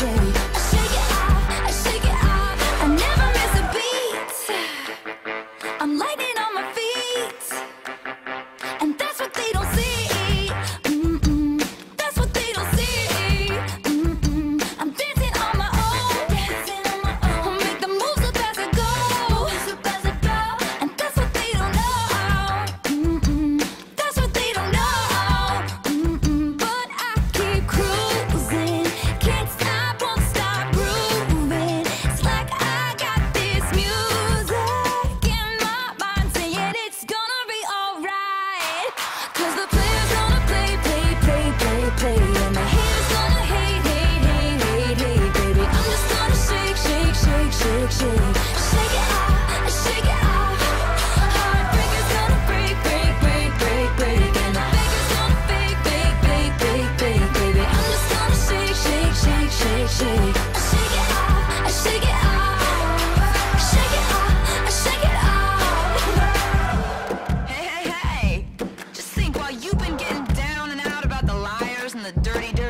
shake. I shake it off, I shake it off. I never miss a beat. I'm lightning on my feet, and that's what they don't see. That's what they don't see. I'm dancing on my own, dancing on my own. Make the moves up as I go, and that's what they don't know. That's what they don't know. But I keep cruising, can't stop, won't stop grooving. It's like I got this music in my mind saying it's gonna be alright. 'Cause the player's gonna play, play, play, play, play, and the haters gonna hate, hate, hate, hate, hate, baby. I'm just gonna shake, shake, shake, shake, shake. Shake it off, shake it off. Heartbreaker's gonna break, break, break, break, break, and the faker's gonna fake, fake, fake, fake, fake, baby. I'm just gonna shake, shake, shake, shake, shake. Shake it off, shake it off. Shake it off, shake it off. Hey, hey, hey! Just think, while you've been getting down and out about the liars and the dirty